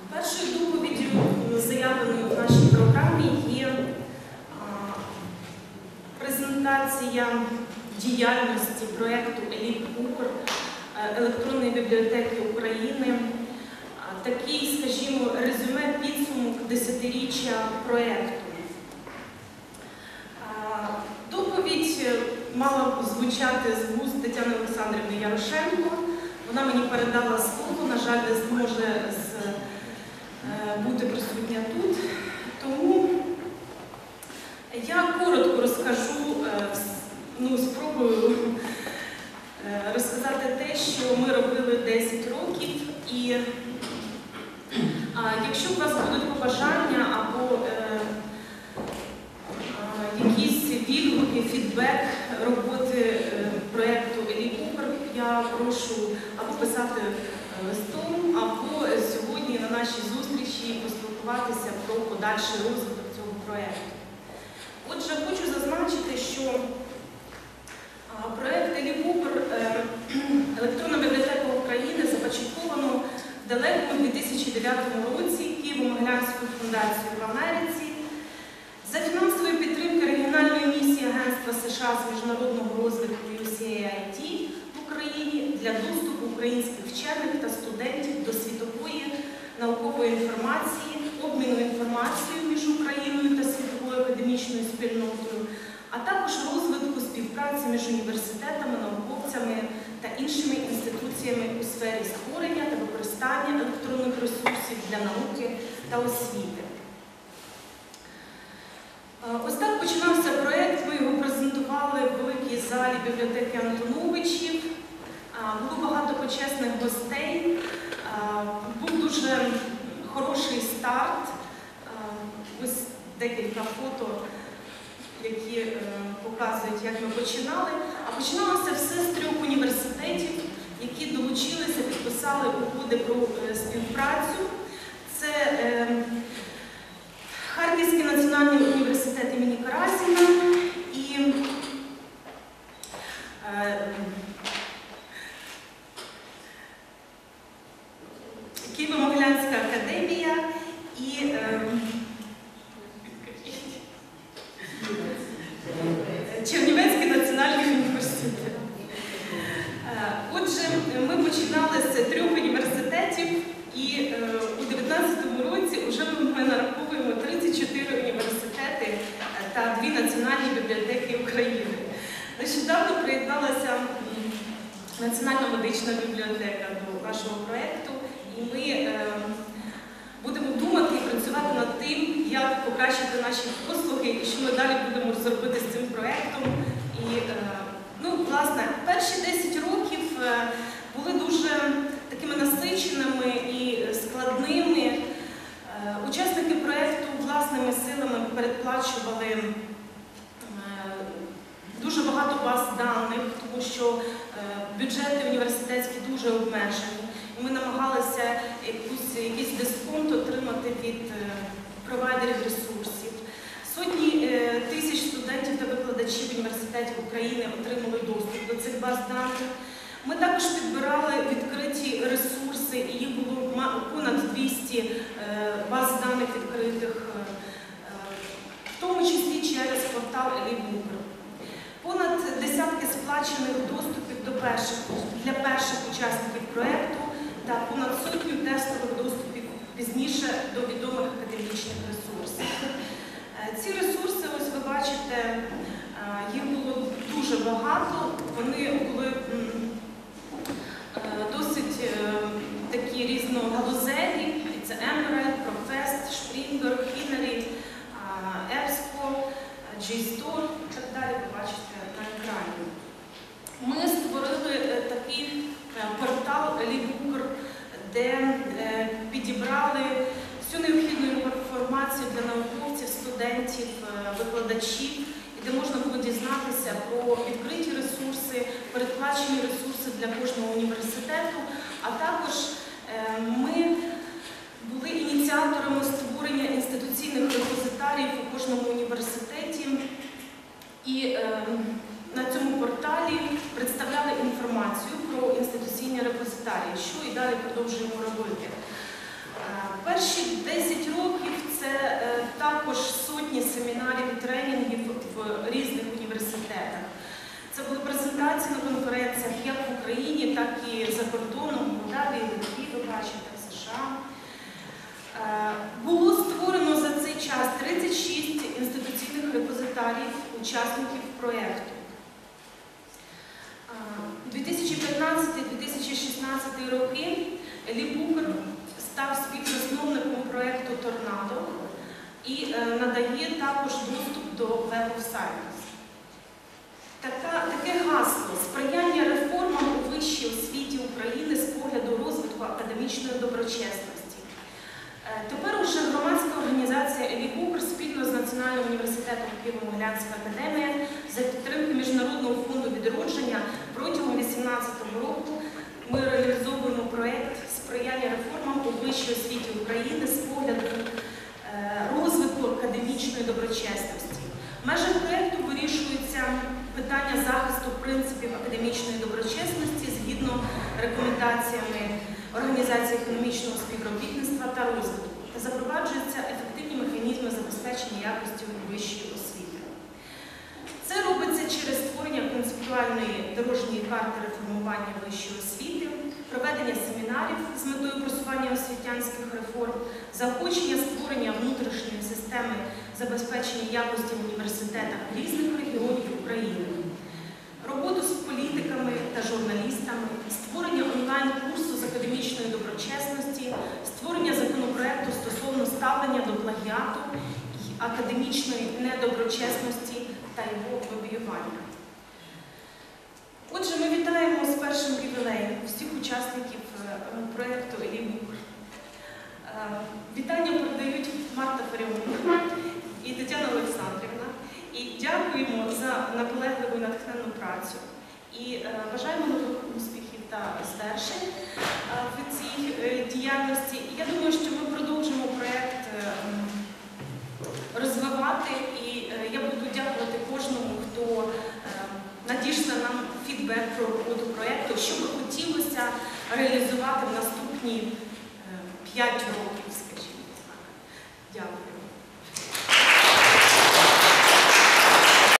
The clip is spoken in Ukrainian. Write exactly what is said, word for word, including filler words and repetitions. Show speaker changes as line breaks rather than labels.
Першою доповіддю, заявленою в нашій програмі, є презентація діяльності проєкту Еліт Купер електронної бібліотеки України. Такий, скажімо, резюме, підсумок десятиріччя проєкту. Доповідь мала звучати з вуст Тетяни Олександрівни Ярошенко. Вона мені передала слово, на жаль, не зможе бути присутня тут. Тому я коротко розкажу, ну, спробую розказати те, що ми робили десять років. І якщо у вас будуть побажання або е, е, якісь відгуки, фідбек роботи е, проєкту Еліт Купер, я прошу або писати листом, або сьогодні на нашій зустрічі поспілкуватися про подальший розвиток цього проєкту. Отже, хочу зазначити, що проєкт Еліт Купер електронна бібліотека України започатковано в далекому дві тисячі дев'ятому році Києво-Могилянською фундацією в Америці за фінансової підтримки регіональної місії Агентства США з міжнародного розвитку ю ес ей ай ді в Україні для доступу українських вчених та студентів до світової наукової інформації, обміну інформацією між Україною та світовою академічною спільнотою, а також розвитку співпраці між університетами, науковцями та іншими інституціями у сфері створення та використання електронних ресурсів для науки та освіти. Ось так починався проєкт, ми його презентували в великій залі бібліотеки Антоновичів. Було багато почесних гостей, був дуже хороший старт. Ось декілька фото, які показують, як ми починали. А починалося все з трьох університетів, які долучилися, підписали угоди про співпрацю. Це Харківський національний університет імені Карасіна і Києво-Могилянська академія і Чернівецький національний університет. Отже, ми починали з трьох університетів і у дві тисячі дев'ятнадцятому році вже ми нараховуємо тридцять чотири університети та дві національні бібліотеки України. Нещодавно приєдналася Національна медична бібліотека до нашого проєкту, і ми будемо думати і працювати над тим, як покращити наші послуги і що ми далі будемо зробити з цим проєктом. І, ну, власне, перші десять років були дуже такими насиченими і складними. Учасники проєкту власними силами передплачували дуже багато баз даних, тому що бюджети університетські дуже обмежені. Ми намагалися якусь, якийсь дисконт отримати від провайдерів ресурсів. Сотні тисяч студентів та викладачів університетів України отримали доступ до цих баз даних. Ми також підбирали відкриті ресурси, і їх було понад двісті баз даних відкритих, в тому числі через портал Еліт Купер. Понад десятки сплачених доступів до перших, для перших учасників проєкту та понад сотню тестових доступів пізніше до відомих академічних ресурсів. Ці ресурси, ось ви бачите, їх було дуже багато, вони були досить такі різногалузеві. Це Емеральд, Профест, Шпрінгер, Хінері, Епско, джей-стор і так далі, ви бачите на екрані. Ми створили такий портал Еліт Купер, де підібрали всю необхідну інформацію для науковців, студентів, викладачів, і де можна було дізнатися про відкриті ресурси, передплачені ресурси для кожного університету, а також ми були ініціаторами створення інституційних репозитаріїв у кожному університеті, і на цьому порталі представляли інформацію про інституційні репозитарії, що і далі продовжуємо робити. Перші десять років це також сотні семінарів і тренінгів в різних університетах. Це були презентації на конференціях як в Україні, так і за кордоном, в Молдавії, Литві, ви бачите, в США. Було створено за цей час тридцять шість інституційних репозитаріїв учасників проєкту. дві тисячі п'ятнадцятий — дві тисячі шістнадцятий роки Елі Букер став співзасновником проєкту «Торнадо» і надає також доступ до Web of Science. Таке гасло «Сприяння реформам у вищій освіті України з погляду розвитку академічної доброчесності». Тепер уже громадська організація Елі Букер спільно з Національним університетом Києво-Могилянська академія за підтримки Міжнародного фонду відродження протягом дві тисячі вісімнадцятого року ми реалізовуємо проєкт «Сприяння реформам у вищій освіті України з погляду розвитку академічної доброчесності». В межах проєкту вирішується питання захисту принципів академічної доброчесності згідно рекомендаціями Організації економічного співробітництва та розвитку та запроваджуються ефективні механізми забезпечення якості вищої освіти. Це робиться через створення концептуальної дорожньої карти реформування вищої освіти, проведення семінарів з метою просування освітянських реформ, заохочення створення внутрішньої системи забезпечення якості в університетах різних регіонів України, роботу з політиками та журналістами, створення онлайн-курсу з академічної доброчесності, створення законопроекту стосовно ставлення до плагіату і академічної недоброчесності та його лобіювання. Отже, ми вітаємо з першим ювілеєм всіх учасників проєкту Елі Букер. Вітання передають Марта Фаріонова і Тетяна Олександрівна. І дякуємо за наполегливу і натхненну працю. І бажаємо нових успіхів та звершень в цій діяльності. І я думаю, що ми продовжимо проєкт розвивати. І я буду дякувати кожному, хто надішле нам фідбек про роботу проєкту, що би хотілося реалізувати в наступні п'ять років.